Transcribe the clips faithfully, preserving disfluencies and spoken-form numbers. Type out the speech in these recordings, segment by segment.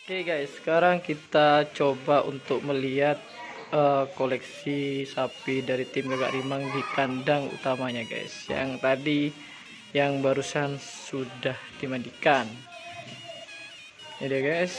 Oke guys, sekarang kita coba untuk melihat uh, koleksi sapi dari tim Gagak Rimang di kandang utamanya guys. Yang tadi yang barusan sudah dimandikan. Ini dia guys.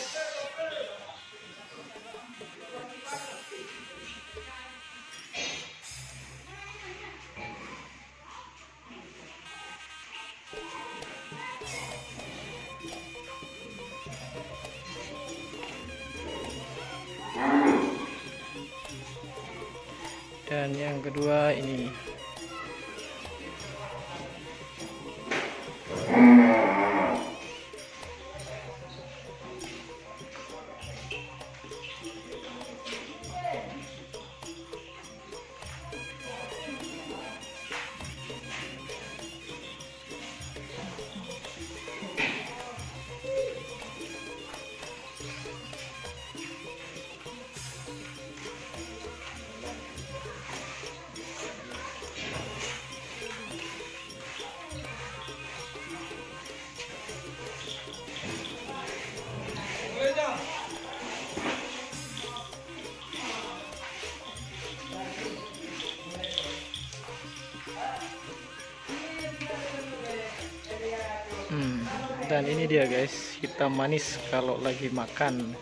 Dan yang kedua ini. Hmm, dan ini dia guys, hitam manis kalau lagi makan.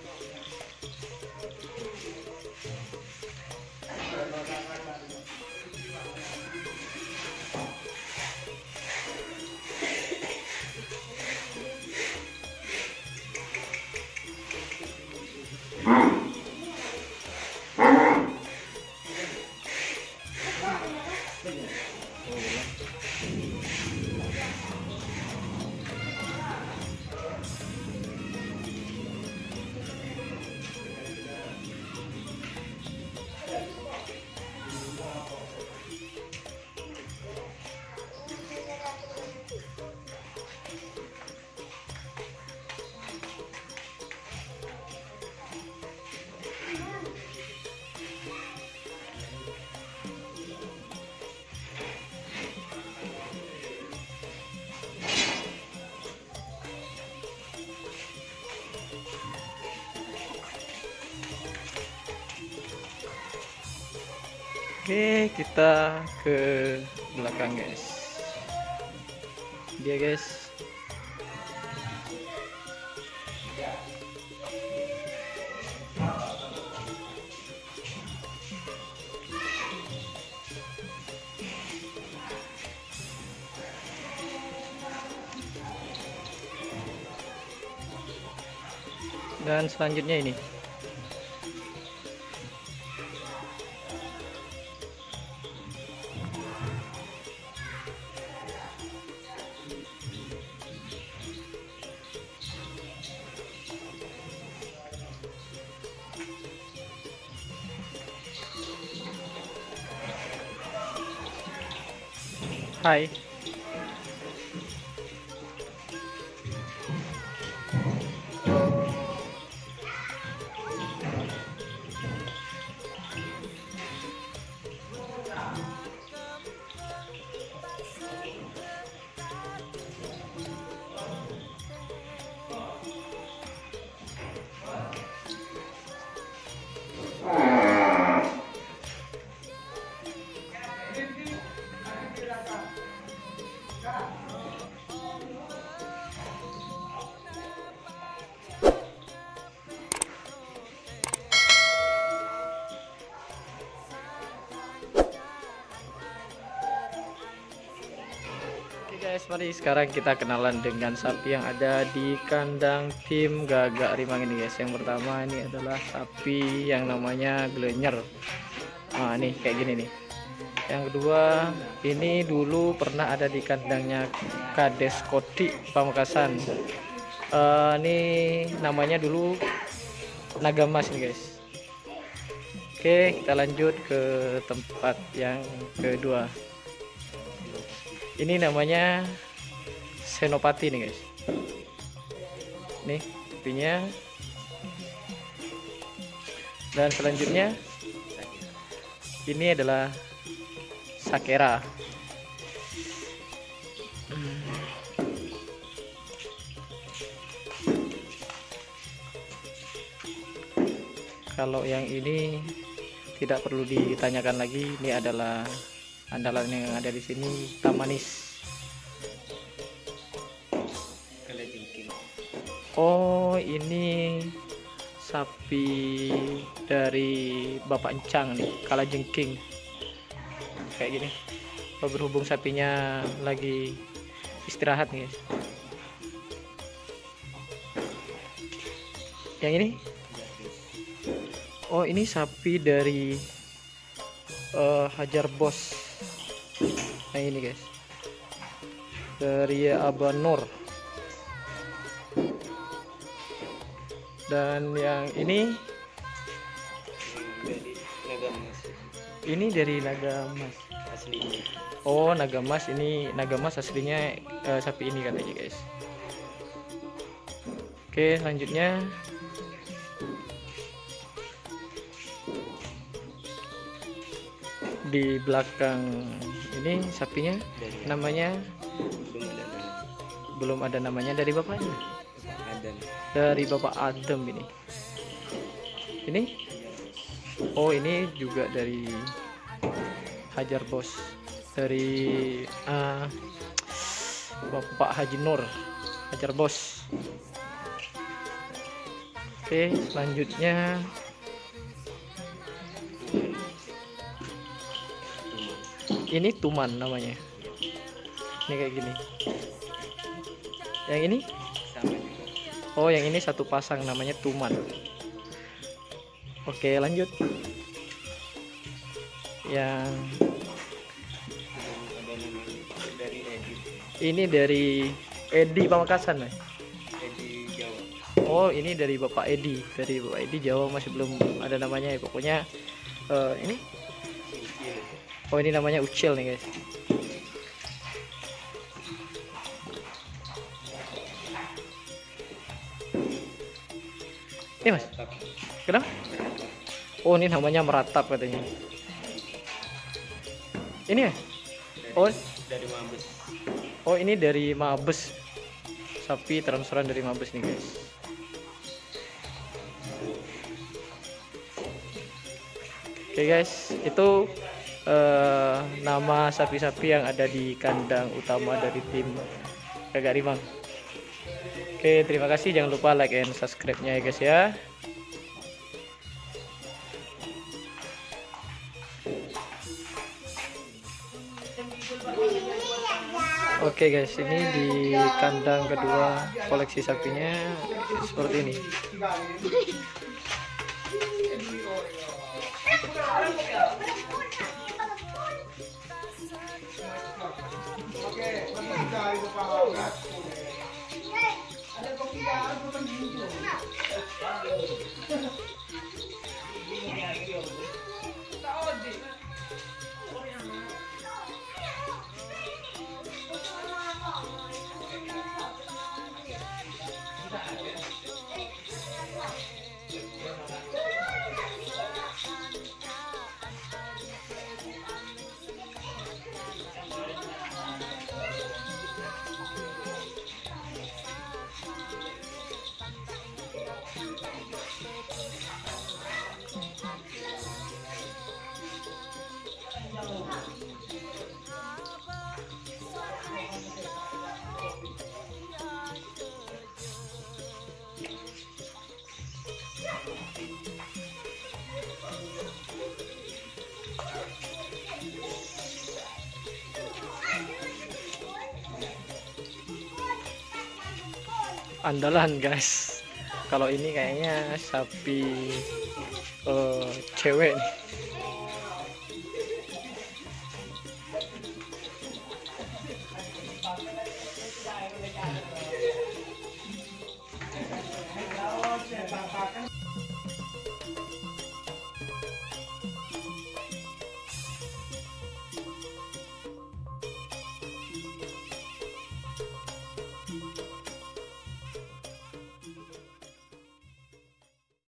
Oke, kita ke belakang guys. Dia guys. Dan selanjutnya ini. Hai. Guys, mari sekarang kita kenalan dengan sapi yang ada di kandang tim Gagak Rimang ini guys. Yang pertama ini adalah sapi yang namanya Glenyer. Nah nih kayak gini nih. Yang kedua ini dulu pernah ada di kandangnya Kades Kodi Pamekasan. Uh, ini namanya dulu Naga Mas nih guys. Oke, kita lanjut ke tempat yang kedua. Ini namanya Senopati nih guys. Nih sapinya. Dan selanjutnya ini adalah Sakera. Kalau yang ini tidak perlu ditanyakan lagi, ini adalah andalan yang ada di sini, Tamanis. Oh, ini sapi dari Bapak Encang nih, Kalajengking. Kayak gini. Oh, berhubung sapinya lagi istirahat nih, guys. Yang ini? Oh, ini sapi dari uh, Hajar Bos. Nah, ini guys, dari Abah Nur. Dan yang ini, ini dari Naga Mas aslinya. Oh, Naga Mas, ini Naga Mas aslinya uh, sapi ini katanya guys. Oke, selanjutnya di belakang ini sapinya namanya belum ada namanya dari bapaknya, dari Bapak Adem ini. Ini oh, ini juga dari Hajar Bos, dari uh, Bapak Haji Nur Hajar Bos. Oke, selanjutnya ini Tuman namanya. Ini kayak gini. Yang ini? Oh, yang ini satu pasang namanya Tuman. Oke, lanjut. Yang ini dari Edi Pamekasan, ya? Edi Jawa. Oh, ini dari Bapak Edi, dari Bapak Edi Jawa, masih belum ada namanya ya. Pokoknya uh, ini. Oh, ini namanya Ucil nih guys. Ini mas, kenapa? Oh, ini namanya Meratap katanya. Ini ya? Oh, dari Mabes. Oh, ini dari Mabes. Sapi transferan dari Mabes nih guys. Oke guys, itu Uh, nama sapi-sapi yang ada di kandang utama dari tim Gagak Rimang. Oke, terima kasih, jangan lupa like and subscribe-nya ya guys ya. Oke guys, ini di kandang kedua koleksi sapinya seperti ini. Andalan guys, kalau ini kayaknya sapi uh, cewek nih.